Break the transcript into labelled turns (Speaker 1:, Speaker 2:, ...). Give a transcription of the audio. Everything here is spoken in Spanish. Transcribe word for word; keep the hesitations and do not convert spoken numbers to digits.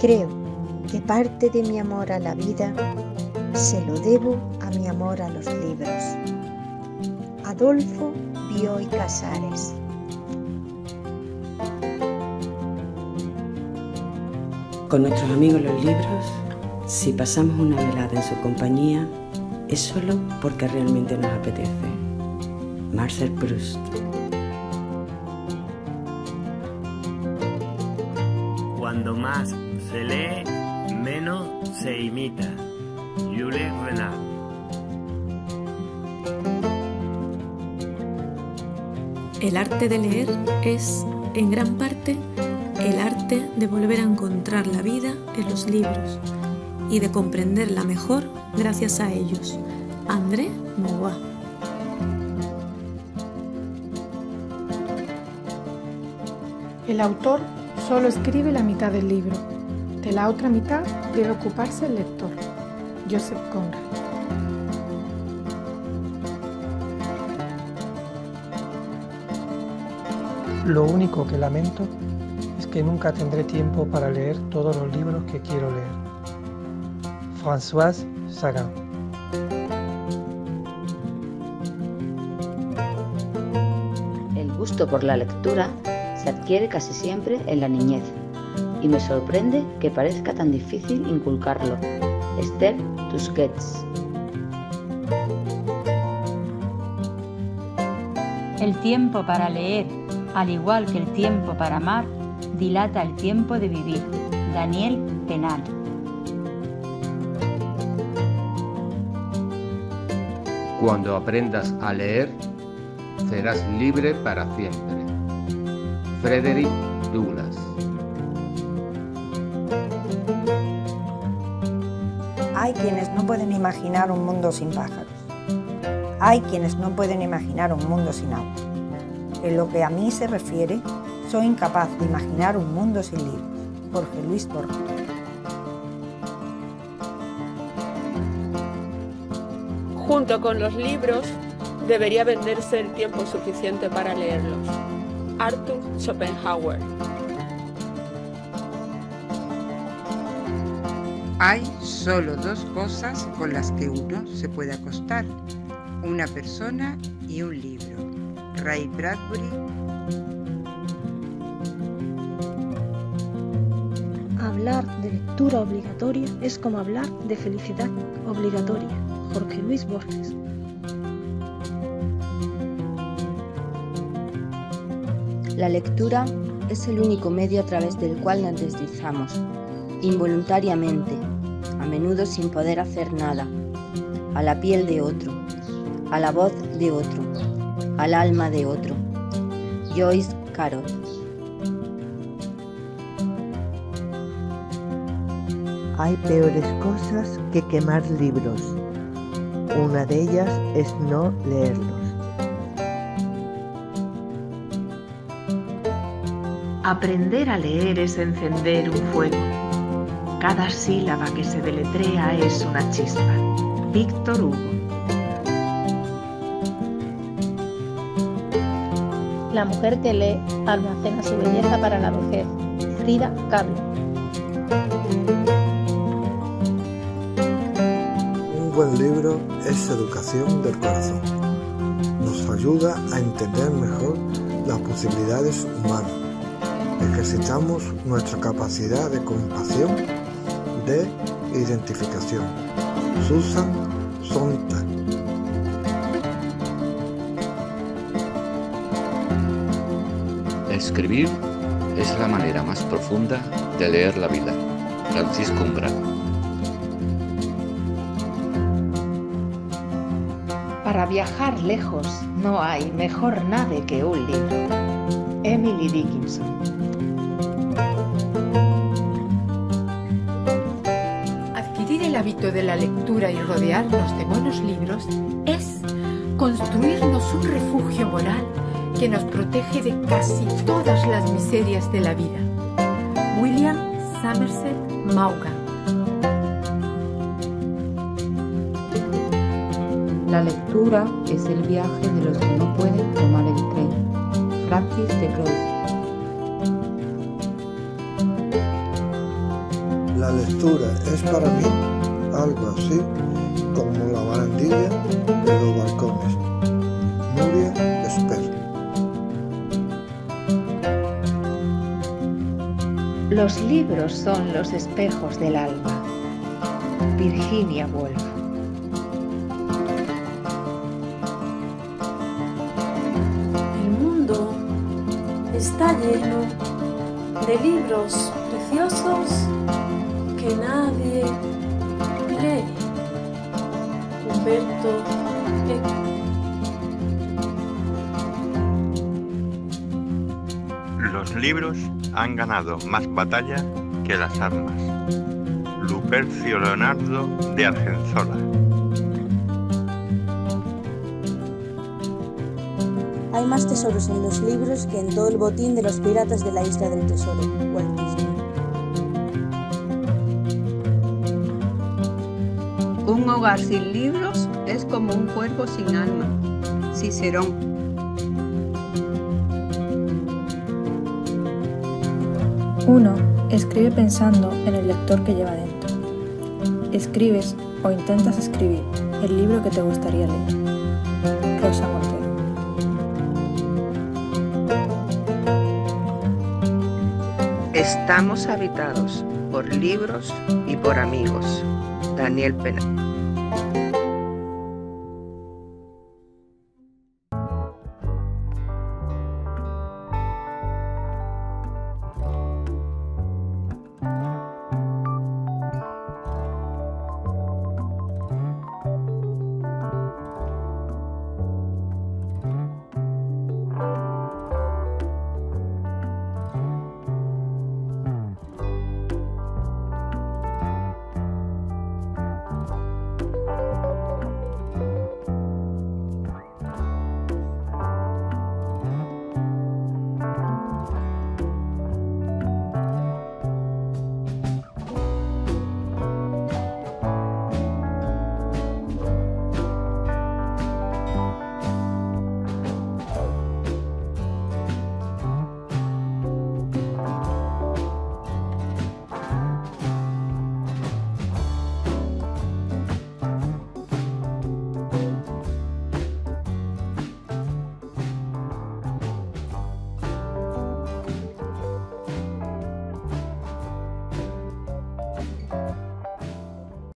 Speaker 1: Creo que parte de mi amor a la vida se lo debo a mi amor a los libros. Adolfo Bioy Casares.
Speaker 2: Con nuestros amigos los libros, si pasamos una velada en su compañía, es solo porque realmente nos apetece. Marcel Proust.
Speaker 3: Cuando más se lee, menos se imita. Jules Renard.
Speaker 4: El arte de leer es, en gran parte, el arte de volver a encontrar la vida en los libros y de comprenderla mejor gracias a ellos. André Maurois.
Speaker 5: El autor solo escribe la mitad del libro. De la otra mitad debe ocuparse el lector. Joseph Conrad.
Speaker 6: Lo único que lamento es que nunca tendré tiempo para leer todos los libros que quiero leer. Françoise Sagan.
Speaker 7: El gusto por la lectura se adquiere casi siempre en la niñez, y me sorprende que parezca tan difícil inculcarlo. Esther Tusquets.
Speaker 8: El tiempo para leer, al igual que el tiempo para amar, dilata el tiempo de vivir. Daniel Penal.
Speaker 9: Cuando aprendas a leer, serás libre para siempre. Frederick Douglass.
Speaker 1: Hay quienes no pueden imaginar un mundo sin pájaros. Hay quienes no pueden imaginar un mundo sin agua. En lo que a mí se refiere, soy incapaz de imaginar un mundo sin libros. Jorge Luis Borges.
Speaker 10: Junto con los libros, debería venderse el tiempo suficiente para leerlos. Arthur Schopenhauer.
Speaker 11: Hay solo dos cosas con las que uno se puede acostar: una persona y un libro. Ray Bradbury.
Speaker 12: Hablar de lectura obligatoria es como hablar de felicidad obligatoria. Jorge Luis Borges.
Speaker 13: La lectura es el único medio a través del cual nos deslizamos, involuntariamente, a menudo sin poder hacer nada, a la piel de otro, a la voz de otro, al alma de otro. Joyce Carol.
Speaker 14: Hay peores cosas que quemar libros. Una de ellas es no leerlos.
Speaker 15: Aprender a leer es encender un fuego. Cada sílaba que se deletrea es una chispa. Víctor Hugo.
Speaker 16: La mujer que lee almacena su belleza para la vejez. Frida Kahlo.
Speaker 17: Un buen libro es educación del corazón. Nos ayuda a entender mejor las posibilidades humanas. Ejercitamos nuestra capacidad de compasión, de identificación. Susan Sontag.
Speaker 18: Escribir es la manera más profunda de leer la vida. Francisco Umbral.
Speaker 19: Para viajar lejos no hay mejor nave que un libro. Emily Dickinson.
Speaker 20: Adquirir el hábito de la lectura y rodearnos de buenos libros es construirnos un refugio moral que nos protege de casi todas las miserias de la vida. William Somerset Maugham.
Speaker 21: La lectura es el viaje de los que no pueden tomar el tren. Francis de Croix.
Speaker 17: lectura es para mí algo así como la barandilla de los balcones. Nuria Esper.
Speaker 19: Los libros son los espejos del alma. Virginia Woolf.
Speaker 4: El mundo está lleno de libros preciosos que nadie lee. Humberto Eco.
Speaker 2: Los libros han ganado más batallas que las armas. Lupercio Leonardo de Argensola.
Speaker 12: Hay más tesoros en los libros que en todo el botín de los piratas de la Isla del Tesoro. Walt Disney.
Speaker 22: Un hogar sin libros es como un cuerpo sin alma. Cicerón.
Speaker 5: Uno escribe pensando en el lector que lleva dentro. Escribes o intentas escribir el libro que te gustaría leer. Rosa Montero.
Speaker 23: Estamos habitados por libros y por amigos. Daniel Pena.